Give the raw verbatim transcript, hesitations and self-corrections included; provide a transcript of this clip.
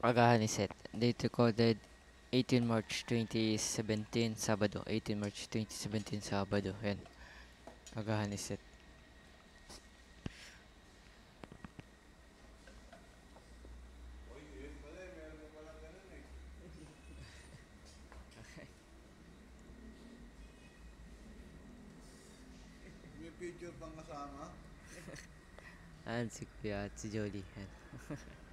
Agahan ni set. Date recorded eighteen March twenty seventeen, Sabado. eighteen March twenty seventeen, Sabado. Yan. Agahan ni set. Uy, yun pala eh. Meron ka palang ganun eh. May picture pang kasama. Ayan si Kuya at si Jolly. Yan.